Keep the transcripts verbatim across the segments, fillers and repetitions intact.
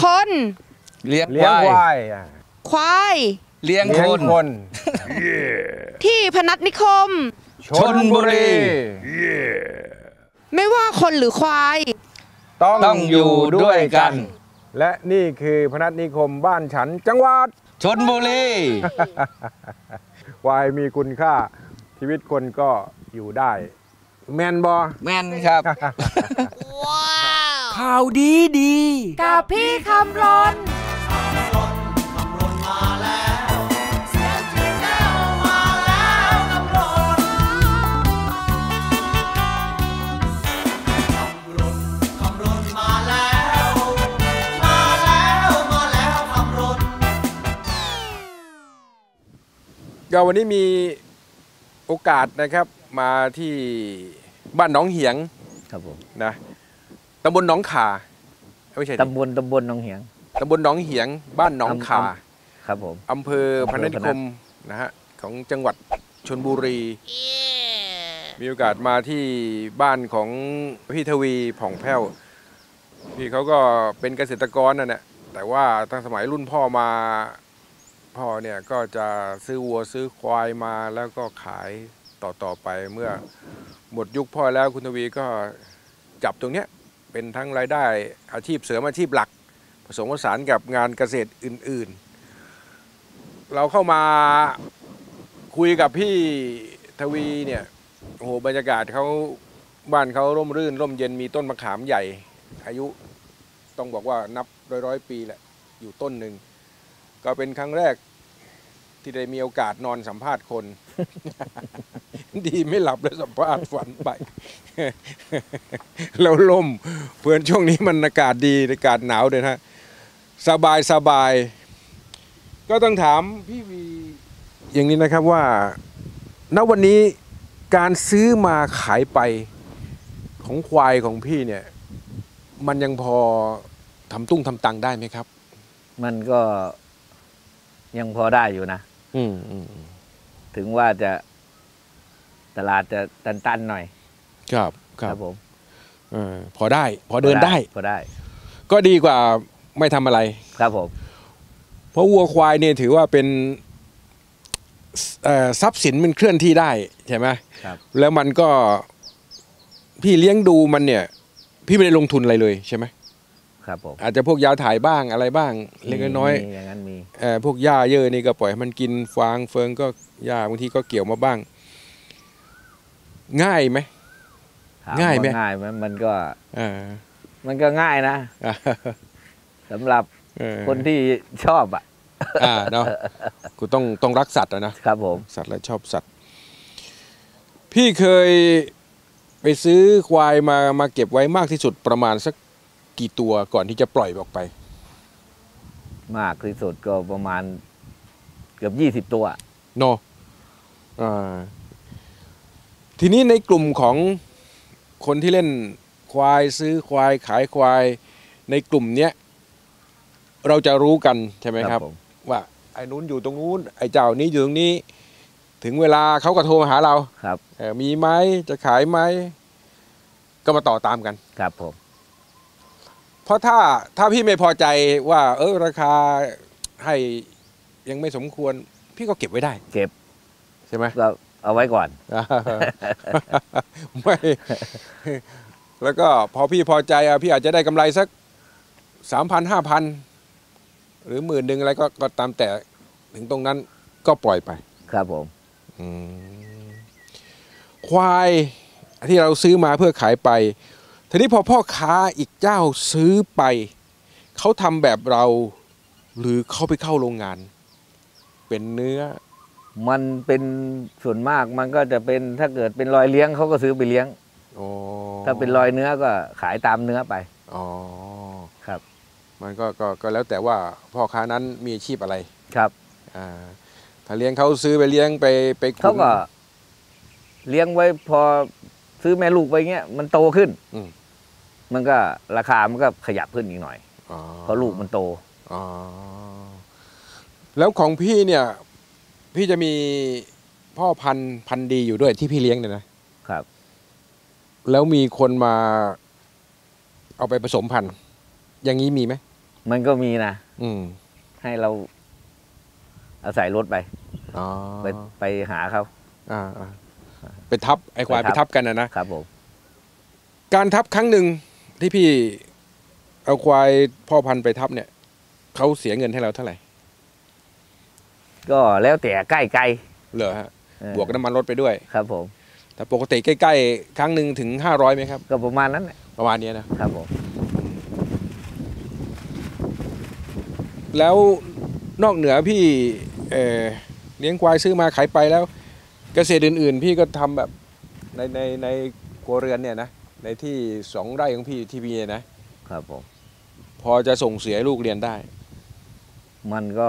คนเลี้ยงเลี้ยงควายควายเลี้ยงคนคนที่พนัสนิคมชลบุรีไม่ว่าคนหรือควายต้องอยู่ด้วยกัน และนี่คือพนัสนิคมบ้านฉันจังหวัดชลบุรีควายมีคุณค่าชีวิตคนก็อยู่ได้แมนบอแมนครับข่าวดีดีกับพี่คำรนก็วันนี้มีโอกาสนะครับมาที่บ้านหนองเหียงครับผมนะตำบลหนองขาไม่ใช่ตำบลตำบลหนองเหียงตำบลหนองเหียงบ้านหนองขาครับผมอำเภอพนัสนิคมนะฮะของจังหวัดชลบุรี มีโอกาสมาที่บ้านของพี่ทวีผ่องแผ้วพี่เขาก็เป็นเกษตรกรนั่นแหละแต่ว่าตั้งสมัยรุ่นพ่อมาพ่อเนี่ยก็จะซื้อวัวซื้อควายมาแล้วก็ขายต่อต่อไปเมื่อหมดยุคพ่อแล้วคุณทวีก็จับตรงเนี้ยเป็นทั้งรายได้อาชีพเสริมอาชีพหลักผสมผสานกับงานเกษตรอื่นๆเราเข้ามาคุยกับพี่ทวีเนี่ยโอ้โหบรรยากาศเขาบ้านเขาร่มรื่นร่มเย็นมีต้นมะขามใหญ่อายุต้องบอกว่านับร้อยร้อยปีแหละอยู่ต้นหนึ่งก็เป็นครั้งแรกที่ได้มีโอกาสนอนสัมภาษณ์คน ดีไม่หลับแล้วสัมภาษณ์ฝันไป แล้วลมเพื่อนช่วงนี้มันอากาศดีอากาศหนาวเลยนะสบายสบายก็ต้องถามพี่วีอย่างนี้นะครับว่าณวันนี้การซื้อมาขายไปของควายของพี่เนี่ยมันยังพอทำตุ้งทำตังได้ไหมครับมันก็ยังพอได้อยู่นะอืมอืมถึงว่าจะตลาดจะตันๆหน่อยครับครับผมออพอได้พอเดินได้พอได้ก็ดีกว่าไม่ทำอะไรครับผมเพราะวัวควายเนี่ยถือว่าเป็นทรัพย์สินมันเคลื่อนที่ได้ใช่ไหมครับแล้วมันก็พี่เลี้ยงดูมันเนี่ยพี่ไม่ได้ลงทุนอะไรเลยใช่ไหมครับผมอาจจะพวกยาถ่ายบ้างอะไรบ้างเล็กน้อยอย่างนั้นมีพวกหญ้าเยอะนี่ก็ปล่อยให้มันกินฟางเฟิงก็หญ้าบางทีก็เกี่ยวมาบ้างง่ายไหมง่ายไหมง่ายไหมมันก็มันก็ง่ายนะสำหรับคนที่ชอบอ่ะอ่าเนาะกูต้องต้องรักสัตว์นะครับผมสัตว์และชอบสัตว์พี่เคยไปซื้อควายมามาเก็บไว้มากที่สุดประมาณสักกี่ตัวก่อนที่จะปล่อยออกไปมากที่สุดก็ประมาณเกือบยี่สิบตัวโนอ่าทีนี้ในกลุ่มของคนที่เล่นควายซื้อควายขายควายในกลุ่มเนี้ยเราจะรู้กันใช่ไหมครับว่าไอ้นู้นอยู่ตรงนู้นไอ้เจ้านี้อยู่ตรงนี้ถึงเวลาเขาก็โทรมาหาเราครับมีไหมจะขายไหมก็มาต่อตามกันครับผมเพราะถ้าถ้าพี่ไม่พอใจว่าเออราคาให้ยังไม่สมควรพี่ก็เก็บไว้ได้เก็บใช่ไหมก็เอาไว้ก่อนไม่แล้วก็พอพี่พอใจอ่ะพี่อาจจะได้กำไรสักสามพันห้าพันหรือหมื่นหนึ่งอะไรก็ก็ตามแต่ถึงตรงนั้นก็ปล่อยไปครับผมควายที่เราซื้อมาเพื่อขายไปทีนี้พอพ่อค้าอีกเจ้าซื้อไปเขาทำแบบเราหรือเขาไปเข้าโรงงานเป็นเนื้อมันเป็นส่วนมากมันก็จะเป็นถ้าเกิดเป็นรอยเลี้ยงเขาก็ซื้อไปเลี้ยงถ้าเป็นรอยเนื้อก็ขายตามเนื้อไปอ๋อครับมันก็ก็ก็แล้วแต่ว่าพ่อค้านั้นมีอาชีพอะไรครับอ่าถ้าเลี้ยงเขาซื้อไปเลี้ยงไปไปเขาก็เลี้ยงไว้พอซื้อแม่ลูกไปเงี้ยมันโตขึ้นมันก็ราคามันก็ขยับขึ้นอีกหน่อยเพราะลูกมันโตอ๋อแล้วของพี่เนี่ยพี่จะมีพ่อพันธุ์พันธุ์ดีอยู่ด้วยที่พี่เลี้ยงเนี่ยนะครับแล้วมีคนมาเอาไปผสมพันธุ์อย่างนี้มีไหมมันก็มีนะอืมให้เราอาศัยรถไปอ๋อไปไปหาเขาอ่าอ่าไปทับไอ้ควายไปไปทับทับกันนะนะครับผมการทับครั้งหนึ่งที่พี่เอาควายพ่อพันธุ์ไปทับเนี่ยเขาเสียเงินให้เราเท่าไหร่ก็แล้วแต่ใกล้ไกลเหรอฮะเออบวกน้ำมันรถไปด้วยครับผมแต่ปกติใกล้ๆครั้งหนึ่งถึงห้าร้อยไหมครับก็ประมาณนั้นแหละประมาณเนี้ยนะครับผมแล้วนอกเหนือพี่เอ่อเลี้ยงควายซื้อมาขายไปแล้ว เกษตรอื่นๆ พี่ก็ทำแบบในในในครัวเรือนเนี่ยนะในที่สองไร่ของพี่ที่พี่นะครับผมพอจะส่งเสียให้ลูกเรียนได้มันก็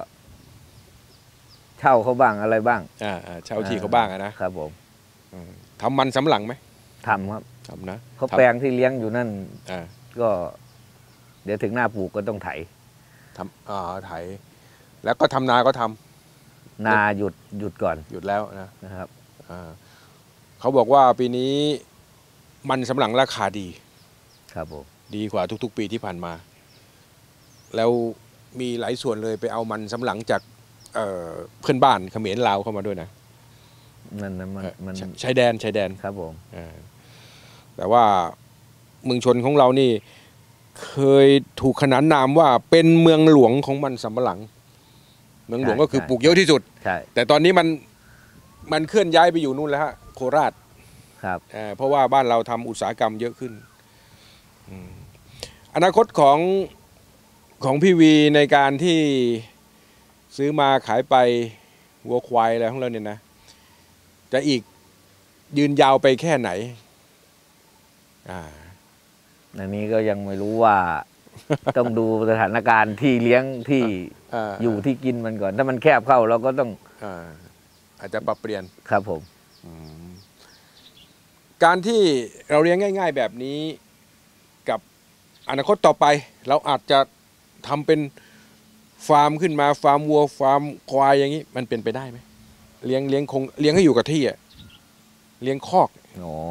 เช่าเขาบ้างอะไรบ้างอ่าอ่าเช่าที่เขาบ้างอะนะครับผมอืมทำมันสำหลังไหมทำครับทำนะเขาทำแปลงที่เลี้ยงอยู่นั่นอ่าก็ เดี๋ยวถึงหน้าปลูกก็ต้องไถทำอ่าไถแล้วก็ทำนาก็ทำนาหยุดหยุดก่อนหยุดแล้วนะนะครับอ่าเขาบอกว่าปีนี้มันสำหลังราคาดีครับผมดีกว่าทุกๆ ปีที่ผ่านมา แล้วมีหลายส่วนเลยไปเอามันสำหลังจากเอ่อเพื่อนบ้านเขมรลาวเข้ามาด้วยนะนั่นนะมันมันชชายแดนชายแดนครับผมอ่าแต่ว่าเมืองชนของเรานี่เคยถูกขนานนามว่าเป็นเมืองหลวงของมันสำปะหลัง เมืองหลวงก็คือปลูกเยอะที่สุดใช่แต่ตอนนี้มันมันเคลื่อนย้ายไปอยู่นู่นแล้วฮะโคราชครับอ่าเพราะว่าบ้านเราทำอุตสาหกรรมเยอะขึ้นอืมอนาคตของของพี่วีในการที่ซื้อมาขายไปวัวควายอะไรของเราเนี่ยนะ จะอีกยืนยาวไปแค่ไหนอ่าอันนี้ก็ยังไม่รู้ว่า ต้องดูสถานการณ์ที่เลี้ยงที่อ่าอยู่ที่กินมันก่อน ถ้ามันแคบเข้าเราก็ต้องอ่าอาจจะปรับเปลี่ยนครับผมอืมการที่เราเลี้ยงง่าย ๆแบบนี้กับอนาคตต่อไป เราอาจจะทำเป็นฟาร์มขึ้นมาฟาร์มวัวฟาร์มควายอย่างนี้มันเป็นไปได้ไหมเลี้ยงเลี้ยงคงเลี้ยงให้อยู่กับที่อะเลี้ยงคอกอ๋อ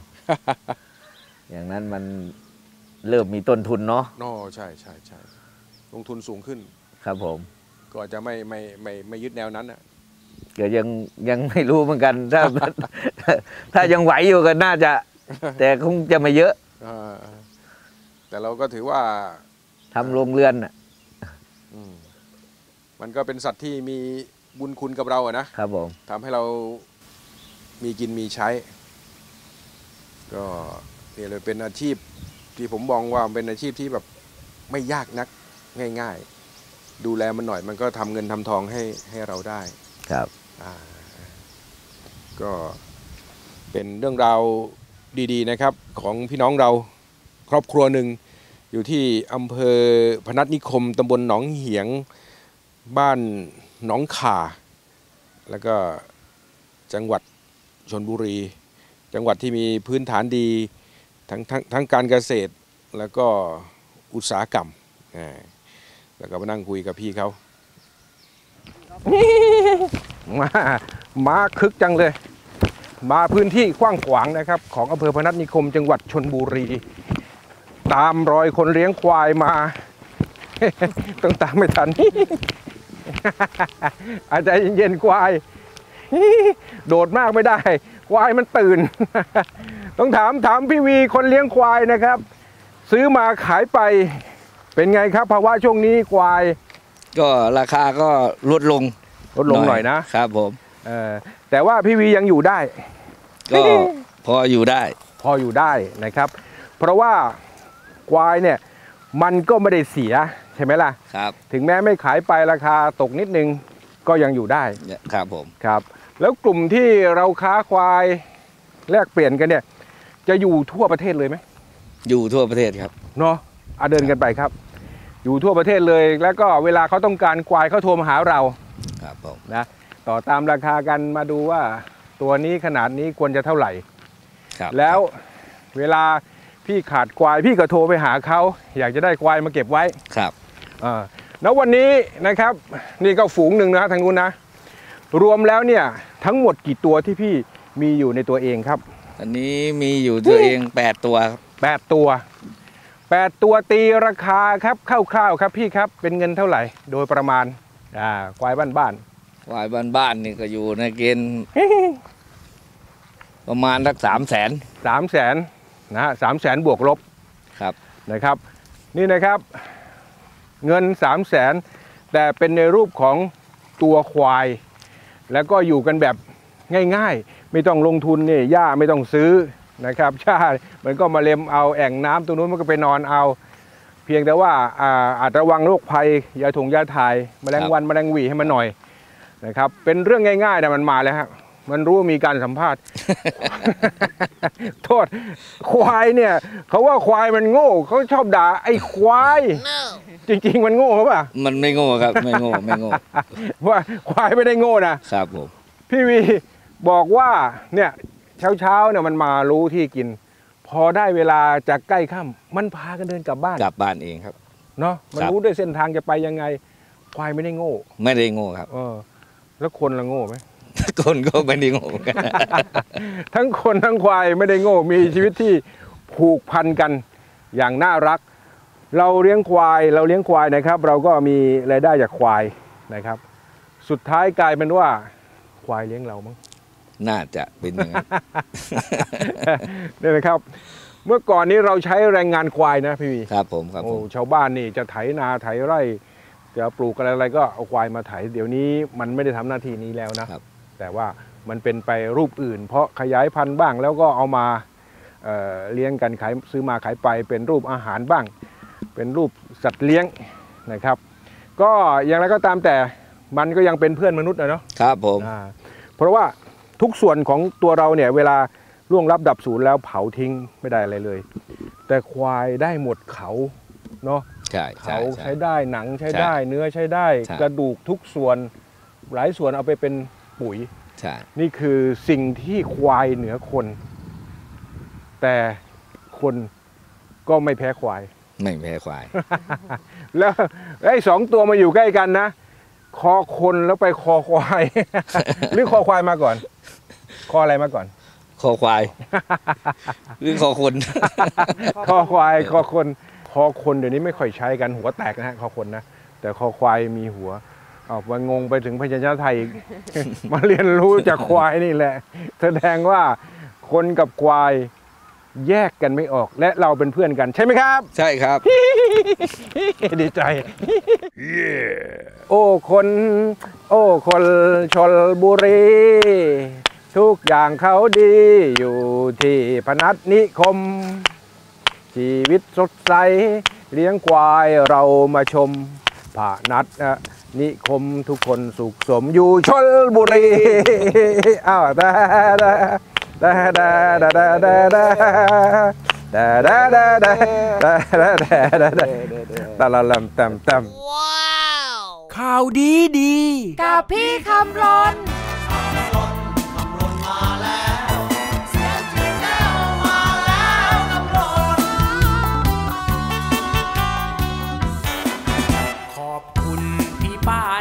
อย่างนั้นมันเริ่มมีต้นทุนเนาะนอใช่ใช่ใช่ลงทุนสูงขึ้นครับผมก็อาจจะไม่ไม่ไม่ไม่ยึดแนวนั้นอ่ะเดี๋ยวยังยังไม่รู้เหมือนกัน ถ้า ถ้ายังไหวอยู่ก็น่าจะ แต่คงจะไม่เยอะอ่าแต่เราก็ถือว่าทำโรงเรือนน่ะอืมมันก็เป็นสัตว์ที่มีบุญคุณกับเราอะนะครับผมทำให้เรามีกินมีใช้ ก็เนี่ยเลยเป็นอาชีพที่ผมมองว่าเป็นอาชีพที่แบบไม่ยากนักง่ายๆ ดูแลมันหน่อยมันก็ทำเงินทำทองให้ให้เราได้ครับอ่าก็เป็นเรื่องราวดีๆนะครับ ของพี่น้องเราครอบครัวหนึ่งอยู่ที่อำเภอพนัสนิคมตำบลหนองเหียงบ้านหนองข่า แล้วก็จังหวัดชลบุรี จังหวัดที่มีพื้นฐานดีทั้งทั้งทั้งการเกษตรแล้วก็อุตสาหกรรมอ่าแล้วก็มานั่งคุยกับพี่เขา มามาคึกจังเลย มาพื้นที่กว้างขวางนะครับ ของอำเภอพนัสนิคมจังหวัดชลบุรี ตามรอยคนเลี้ยงควายมา ต้องตามไม่ทัน อาจจะเย็นๆควาย โดดมากไม่ได้ ควายมันตื่น ต้องถามถามพี่วีคนเลี้ยงควายนะครับ ซื้อมาขายไปเป็นไงครับภาวะช่วงนี้ควายก็ราคาก็ลดลงลดลงหน่อยนะครับผมเออแต่ว่าพี่วียังอยู่ได้ก็พออยู่ได้พออยู่ได้นะครับ เพราะว่าควายเนี่ยมันก็ไม่ได้เสียใช่ไหมล่ะครับถึงแม้ไม่ขายไปราคาตกนิดนึงก็ยังอยู่ได้ครับผมครับ แล้วกลุ่มที่เราค้าควายแลกเปลี่ยนกันเนี่ยจะอยู่ทั่วประเทศเลยไหมอยู่ทั่วประเทศครับเนาะอ่ะเดินกันไปครับ อยู่ทั่วประเทศเลยแล้วก็เวลาเขาต้องการควายเขาโทรมาหาเราครับผมนะต่อตามราคากันมาดูว่าตัวนี้ขนาดนี้ควรจะเท่าไหร่ครับแล้วเวลาพี่ขาดควายพี่ก็โทรไปหาเขาอยากจะได้ควายมาเก็บไว้ครับอ่าแล้ววันนี้นะครับนี่ก็ฝูงหนึ่งนะทางนู้นนะรวมแล้วเนี่ยทั้งหมดกี่ตัวที่พี่มีอยู่ในตัวเองครับอันนี้มีอยู่ตัวเองแปดตัวครับแปดตัวแปดตัวตีราคาครับคร่าวๆครับพี่ครับเป็นเงินเท่าไหร่โดยประมาณอ่าควายบ้านควายบ้านๆนี่ก็อยู่ในเกณฑ์ ประมาณสักสามแสนๆสามแสนนะฮะสามแสนบวกลบครับนะครับนี่นะครับเงินสามแสนแต่เป็นในรูปของตัวควาย แล้วก็อยู่กันแบบง่ายๆไม่ต้องลงทุนนี่หญ้าไม่ต้องซื้อนะครับหญ้ามันก็มาเล็มเอาแอ่งน้ำตรงนู้นมันก็ไปนอนเอา เพียงแต่ว่าอาอาจระวังโรคภัยยาถงยาถ่ายแมลงวันแมลงหวีให้มันหน่อยนะครับเป็นเรื่องง่ายๆแต่มันมาแล้วครับมันรู้ว่ามีการสัมภาษณ์ โทษควายเนี่ยเขาว่าควายมันโง่เขาชอบด่าไอ้ควาย no. จริงๆมันโง่เขาป่ะมันไม่โง่ครับไม่โง่ไม่โง่ว่าควายไม่ได้โง่นะครับผมพี่วีบอกว่าเนี่ยเช้าๆเนี่ยมันมารู้ที่กิน พอได้เวลาจะใกล้ค่ำมันพากันเดินกลับบ้านกลับบ้านเองครับเนาะมันรู้ด้วยเส้นทางจะไปยังไงควายไม่ได้โง่ไม่ได้โง่ครับเออแล้วคนละโง่ไหมคนก็ไม่ได้โง่ทั้งคนทั้งควายไม่ได้โง่มีชีวิตที่ผูกพันกันอย่างน่ารัก เราเลี้ยงควายเราเลี้ยงควายนะครับ เราก็มีรายได้จากควายนะครับ สุดท้ายกลายเป็นว่าควายเลี้ยงเรามั้งน่าจะเป็นอย่างนั้นนี่นะครับ เมื่อก่อนนี้เราใช้แรงงานควายนะพี่วีครับผมครับโอ้ผมชาวบ้านนี่จะไถนาไถไร่จะปลูกอะไรอะไรก็เอาควายมาไถเดี๋ยวนี้มันไม่ได้ทำหน้าที่นี้แล้วนะครับแต่ว่ามันเป็นไปรูปอื่น เพราะขยายพันธุ์บ้างแล้วก็เอามาเอ่อเลี้ยงกันขายซื้อมาขายไปเป็นรูปอาหารบ้าง เป็นรูปสัตว์เลี้ยงนะครับ ก็อย่างไรก็ตามแต่มันก็ยังเป็นเพื่อนมนุษย์นะเนาะครับผมอ่าเพราะว่าทุกส่วนของตัวเราเนี่ยเวลาล่วงลับดับสูญแล้วเผาทิ้งไม่ได้อะไรเลย แต่ควายได้หมดเขาเนาะใช่ใช่เขาใช่ใช้ได้หนังใช้ใช่ได้เนื้อใช้ได้ใช่กระดูกทุกส่วนหลายส่วนเอาไปเป็นปุ๋ยใช่นี่คือสิ่งที่ควายเหนือคน แต่คนก็ไม่แพ้ควายไม่แพ้ควายแล้วไอ้สองตัวมาอยู่ใกล้กันนะ คอคนแล้วไปคอควาย หรือคอควายมาก่อน คออะไรมาก่อนคอควาย หรือคอคนคอควายคอคนคอคนเดี๋ยวนี้ไม่ค่อยใช้กันหัวแตกนะฮะคอคนนะแต่คอควายมีหัวเอามางงไปถึงพยัญชนะไทยอีก มาเรียนรู้จากควายนี่แหละ แสดงว่าคนกับควายแยกกันไม่ออก และเราเป็นเพื่อนกันใช่ไหมครับใช่ครับดีใจ โอ้คนโอ้คนชลบุรี ทุกอย่างเขาดีอยู่ที่พนัสนิคม ชีวิตสดใสเลี้ยงควายเรามาชมพนัสนิคมทุกคนสุขสมอยู่ชลบุรีอ้าวแต่แต่แต่แต่แต่แต่แต่แต่แต่แต่แต่แต่แต่แต่แต่ละลำต่ำต่ำข่าวดีดีกับพี่คำรนขอบคุณพี่ป้า